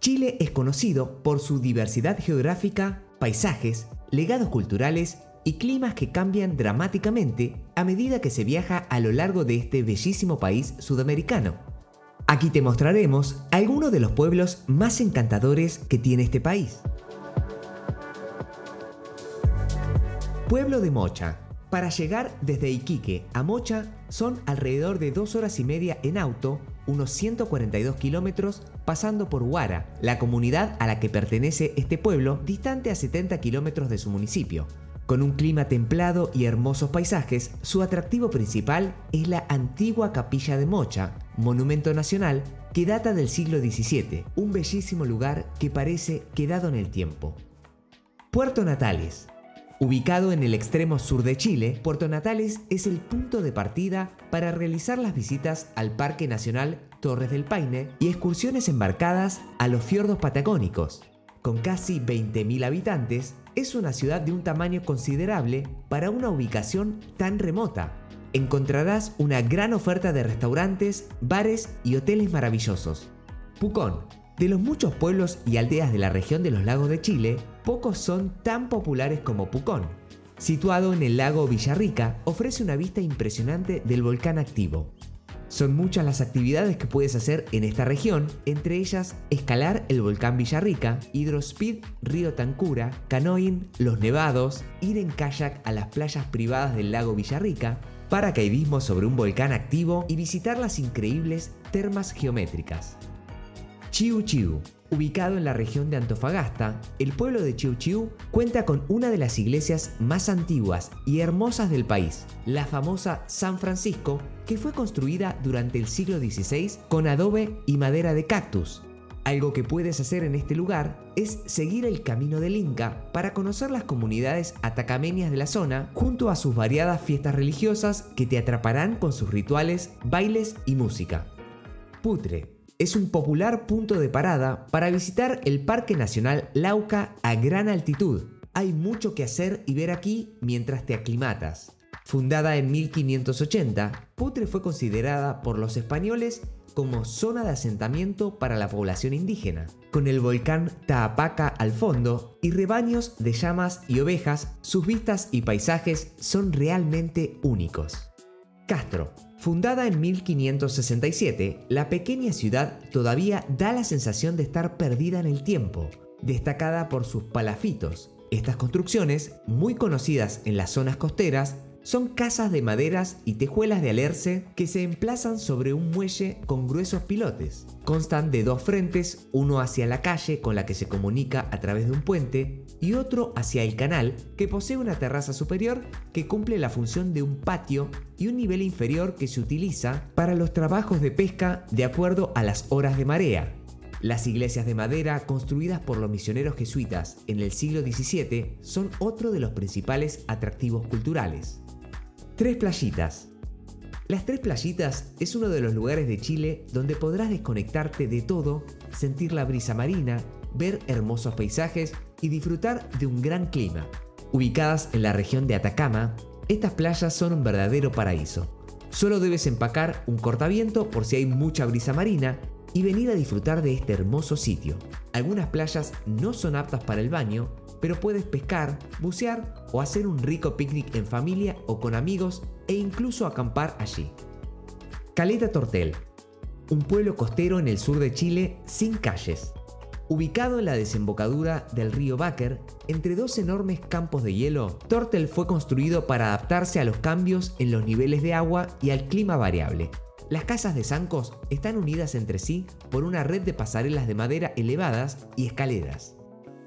Chile es conocido por su diversidad geográfica, paisajes, legados culturales y climas que cambian dramáticamente a medida que se viaja a lo largo de este bellísimo país sudamericano. Aquí te mostraremos algunos de los pueblos más encantadores que tiene este país. Pueblo de Mocha. Para llegar desde Iquique a Mocha son alrededor de 2 horas y media en auto, unos 142 kilómetros, pasando por Huara, la comunidad a la que pertenece este pueblo, distante a 70 kilómetros de su municipio. Con un clima templado y hermosos paisajes, su atractivo principal es la antigua Capilla de Mocha, monumento nacional que data del siglo XVII, un bellísimo lugar que parece quedado en el tiempo. Puerto Natales. Ubicado en el extremo sur de Chile, Puerto Natales es el punto de partida para realizar las visitas al Parque Nacional Torres del Paine y excursiones embarcadas a los fiordos patagónicos. Con casi 20.000 habitantes, es una ciudad de un tamaño considerable para una ubicación tan remota. Encontrarás una gran oferta de restaurantes, bares y hoteles maravillosos. Pucón. De los muchos pueblos y aldeas de la región de los lagos de Chile, pocos son tan populares como Pucón. Situado en el lago Villarrica, ofrece una vista impresionante del volcán activo. Son muchas las actividades que puedes hacer en esta región, entre ellas escalar el volcán Villarrica, hidrospeed río Tancura, canoeing, los nevados, ir en kayak a las playas privadas del lago Villarrica, paracaidismo sobre un volcán activo y visitar las increíbles termas geométricas. Chiu Chiu. Ubicado en la región de Antofagasta, el pueblo de Chiu Chiu cuenta con una de las iglesias más antiguas y hermosas del país, la famosa San Francisco, que fue construida durante el siglo XVI con adobe y madera de cactus. Algo que puedes hacer en este lugar es seguir el camino del Inca para conocer las comunidades atacameñas de la zona junto a sus variadas fiestas religiosas que te atraparán con sus rituales, bailes y música. Putre. Es un popular punto de parada para visitar el Parque Nacional Lauca a gran altitud. Hay mucho que hacer y ver aquí mientras te aclimatas. Fundada en 1580, Putre fue considerada por los españoles como zona de asentamiento para la población indígena. Con el volcán Taapaca al fondo y rebaños de llamas y ovejas, sus vistas y paisajes son realmente únicos. Castro. Fundada en 1567, la pequeña ciudad todavía da la sensación de estar perdida en el tiempo, destacada por sus palafitos. Estas construcciones, muy conocidas en las zonas costeras, son casas de maderas y tejuelas de alerce que se emplazan sobre un muelle con gruesos pilotes. Constan de 2 frentes, uno hacia la calle con la que se comunica a través de un puente y otro hacia el canal, que posee una terraza superior que cumple la función de un patio y un nivel inferior que se utiliza para los trabajos de pesca de acuerdo a las horas de marea. Las iglesias de madera construidas por los misioneros jesuitas en el siglo XVII son otro de los principales atractivos culturales. Tres Playitas. Las Tres Playitas es uno de los lugares de Chile donde podrás desconectarte de todo, sentir la brisa marina, ver hermosos paisajes y disfrutar de un gran clima. Ubicadas en la región de Atacama, estas playas son un verdadero paraíso. Solo debes empacar un cortaviento por si hay mucha brisa marina y venir a disfrutar de este hermoso sitio. Algunas playas no son aptas para el baño, pero puedes pescar, bucear o hacer un rico picnic en familia o con amigos e incluso acampar allí. Caleta Tortel. Un pueblo costero en el sur de Chile sin calles. Ubicado en la desembocadura del río Báquer, entre 2 enormes campos de hielo, Tortel fue construido para adaptarse a los cambios en los niveles de agua y al clima variable. Las casas de zancos están unidas entre sí por una red de pasarelas de madera elevadas y escaleras.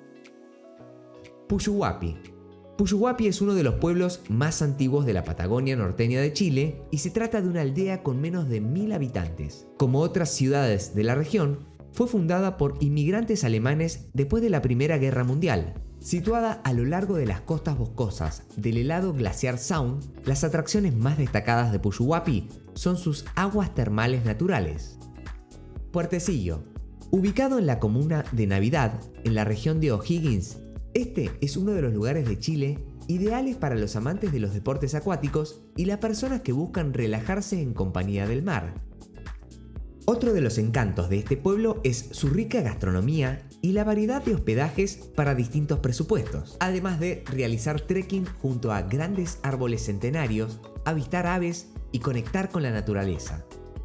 Puyuhuapi. Puyuhuapi es uno de los pueblos más antiguos de la Patagonia norteña de Chile y se trata de una aldea con menos de 1000 habitantes. Como otras ciudades de la región, fue fundada por inmigrantes alemanes después de la Primera Guerra Mundial. Situada a lo largo de las costas boscosas del helado glaciar Sound, las atracciones más destacadas de Puyuhuapi son sus aguas termales naturales. Puertecillo. Ubicado en la comuna de Navidad, en la región de O'Higgins, este es uno de los lugares de Chile ideales para los amantes de los deportes acuáticos y las personas que buscan relajarse en compañía del mar. Otro de los encantos de este pueblo es su rica gastronomía y la variedad de hospedajes para distintos presupuestos, además de realizar trekking junto a grandes árboles centenarios, avistar aves y conectar con la naturaleza.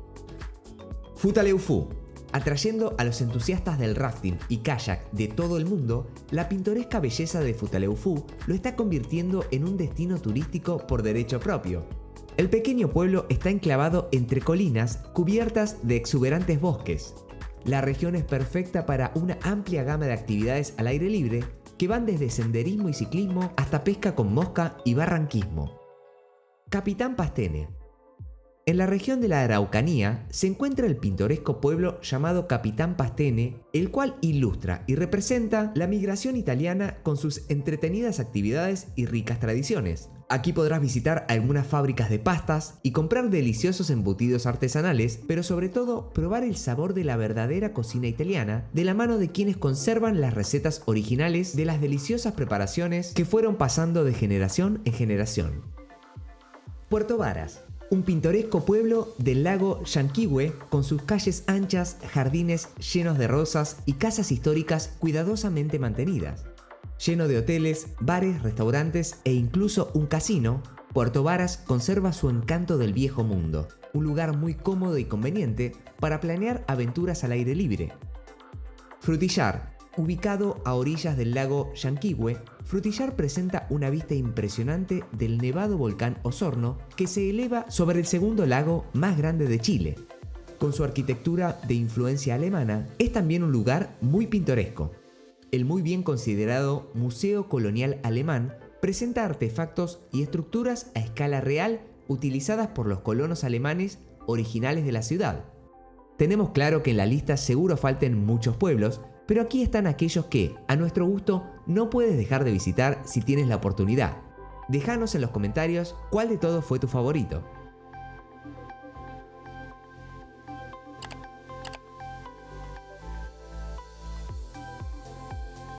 Futaleufú. Atrayendo a los entusiastas del rafting y kayak de todo el mundo, la pintoresca belleza de Futaleufú lo está convirtiendo en un destino turístico por derecho propio. El pequeño pueblo está enclavado entre colinas cubiertas de exuberantes bosques. La región es perfecta para una amplia gama de actividades al aire libre que van desde senderismo y ciclismo hasta pesca con mosca y barranquismo. Capitán Pastene. En la región de la Araucanía se encuentra el pintoresco pueblo llamado Capitán Pastene, el cual ilustra y representa la migración italiana con sus entretenidas actividades y ricas tradiciones. Aquí podrás visitar algunas fábricas de pastas y comprar deliciosos embutidos artesanales, pero sobre todo probar el sabor de la verdadera cocina italiana de la mano de quienes conservan las recetas originales de las deliciosas preparaciones que fueron pasando de generación en generación. Puerto Varas. Un pintoresco pueblo del lago Llanquihue con sus calles anchas, jardines llenos de rosas y casas históricas cuidadosamente mantenidas. Lleno de hoteles, bares, restaurantes e incluso un casino, Puerto Varas conserva su encanto del viejo mundo, un lugar muy cómodo y conveniente para planear aventuras al aire libre. Frutillar. Ubicado a orillas del lago Llanquihue, Frutillar presenta una vista impresionante del nevado volcán Osorno que se eleva sobre el segundo lago más grande de Chile. Con su arquitectura de influencia alemana, es también un lugar muy pintoresco. El muy bien considerado Museo Colonial Alemán presenta artefactos y estructuras a escala real utilizadas por los colonos alemanes originales de la ciudad. Tenemos claro que en la lista seguro falten muchos pueblos, pero aquí están aquellos que, a nuestro gusto, no puedes dejar de visitar si tienes la oportunidad. Déjanos en los comentarios cuál de todos fue tu favorito.